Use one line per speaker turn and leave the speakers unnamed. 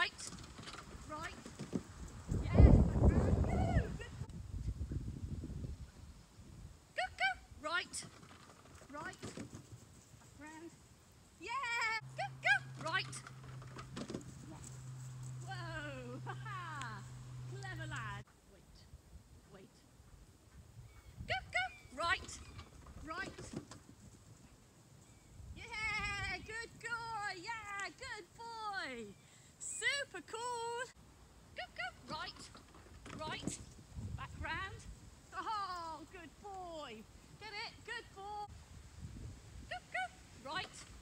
right, right. Yes, back round. Good. Go. Right, right. Back round. Yeah. Go. Right. Yes. Whoa. Ha ha. Clever lad. Wait. Go. Right, right. Yeah, good boy. Yeah, good boy. Super cool. Go. Right. Back round. Oh, good boy. Get it? Good boy. Go. Right.